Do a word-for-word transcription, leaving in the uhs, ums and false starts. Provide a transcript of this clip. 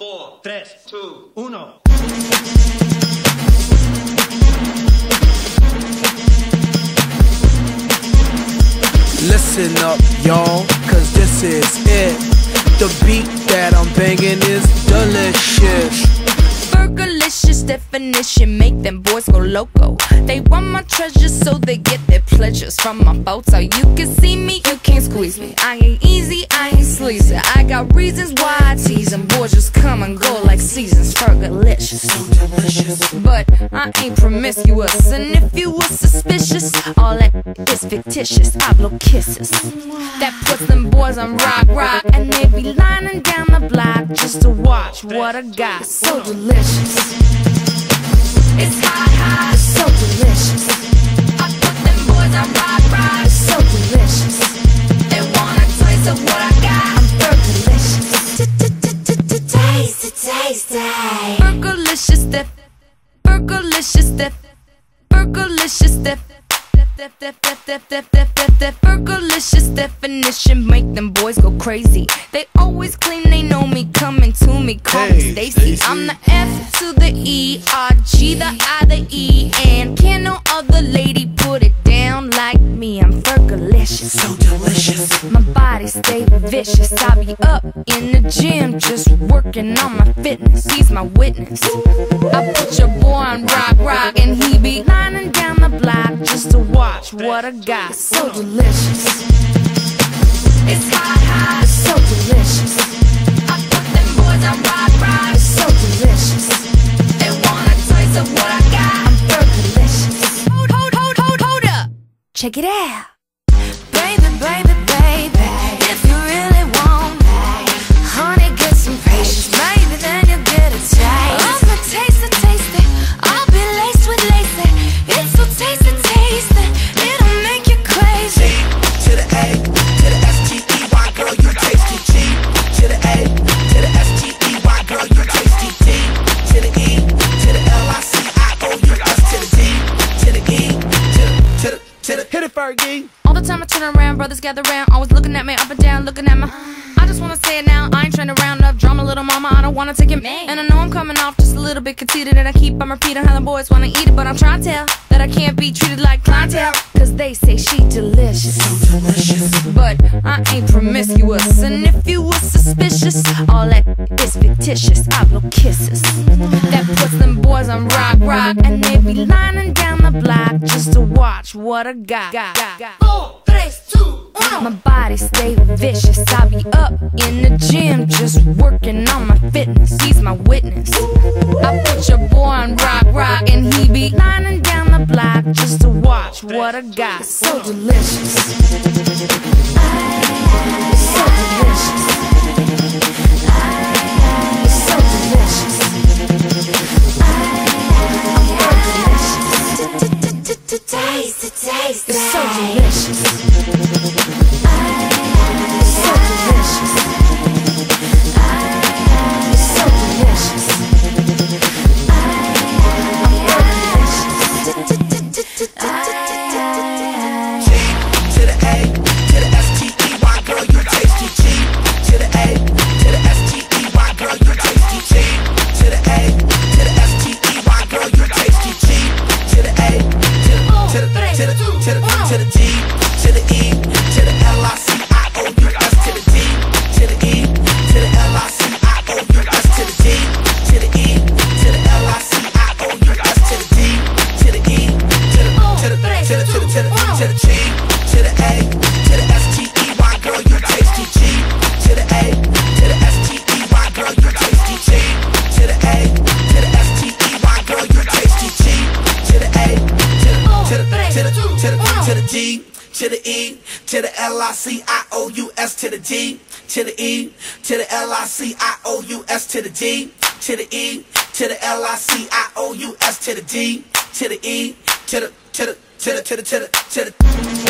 four, tres, two, uno. Listen up, y'all, cause this is it. The beat that I'm banging is delicious. Fergalicious definition, make them boys go loco. They want my treasures so they get their pleasures from my photo. You can see me, you can't squeeze me. I ain't easy, I ain't sleazy. I got reasons why I tease them. Boys just come and go like seasons. Fergalicious, so delicious. But I ain't promiscuous, and if you were suspicious, all that is fictitious. I blow kisses that puts them boys on rock, rock, and they be lining down the block just to watch what I got. So delicious. It's hot, hot, so delicious. I put them boys on rock, rock, so delicious. They want a taste of what I got. I'm Fergalicious. Taste, taste, Fergalicious, def, Fergalicious, def, Fergalicious, def. Fergalicious definition, make them boys go crazy. They always claim they know me, coming to me, call Hey, me Stacy. Stacy. I'm the F to the E, R, G, the I, the E, and can no other lady put it down like me. I'm Fergalicious, So delicious. my body stay vicious. I be up in the gym just working on my fitness. He's my witness. I put your boy on rock, rock, and he be lining down the block just to watch what I got. So delicious. It's hot, hot, so delicious. I put them boys on rock, rock, so delicious. They want a taste of what I got. I'm Fergalicious. Hold, hold, hold, hold, hold up. Check it out. Baby, baby, baby, if you really want me, honey, get some patience. Maybe then you'll get a taste. I'm a taste, a taste it. I'll be laced with lacy. It's so tasty, tasty. It'll make you crazy. G to the A, to the S T E Y, girl, you tasty. G to the A, to the S T E Y, girl, you tasty. D to the E, to the L I C I O U S, to the D, to the E, to the, to the, to the, hit it, Fergie. All the time I turn around, brothers gather round, always looking at me up and down, looking at my. I just wanna say it now, I ain't trying to round up drama, little mama, I don't wanna take it. And I know I'm coming off just a little bit conceited, and I keep on repeating how the boys wanna eat it, but I'm trying to tell that I can't be treated like clientele, cause they say she delicious. So delicious. But I ain't promiscuous, and if you were suspicious, all that is fictitious. I blow kisses that puts them boys on rock, rock, and they be lining down the block just to watch what I got. Four, tres, two, uno. My body stay vicious. I be up in the gym just working on my fitness. He's my witness. I put your boy on rock, rock, and he be lining down the block just to watch what I got. So delicious. So delicious. So delicious. I'm Fergalicious. Taste, taste, it's so delicious. So delicious. So delicious. I'm Fergalicious. G to the A, to the S T E Y, girl, you tasty. G to the A, to the S T E Y, girl, you tasty. G to the A, to the S T E Y, girl, you tasty. G to the A, to the, to the, to the, to the, to the D, to the E, to the L I C I O U S, to the D, to the E, to the L I C I O U S, to the D, to the E, to the L I C I O U S, to the D, to the E, to the, to the, to the, to the, to the, to the G, to the A, to the S T E Y, girl, you tasty. G to the A, to the S T E Y, girl, you tasty. G to the A, to the S T E Y, girl, you tasty. G to the A, to the, to the, to the, to the, to the D, to the E, to the L I C I O U S, to the D, to the E, to the L I C I O U S, to the D, to the E, to the L I C I O U S, to the D, to the E, to the, to the, to the, to the, to the, to the.